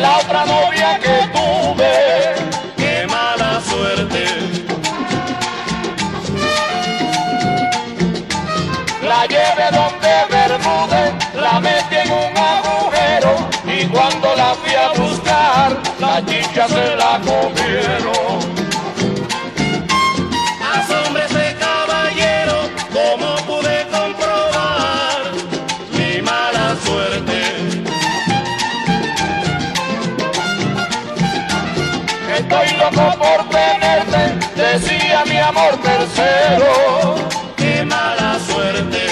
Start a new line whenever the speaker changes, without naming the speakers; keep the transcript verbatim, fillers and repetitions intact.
la otra novia que tuve.
Qué mala suerte.
La llevé donde Bermúdez, la metí en un agujero y cuando la fui a buscar, la chicha se la comieron.
Asómbrese, caballero, como pude comprobar mi mala suerte.
Estoy loco por tenerte, decía mi amor tercero.
Qué mala suerte.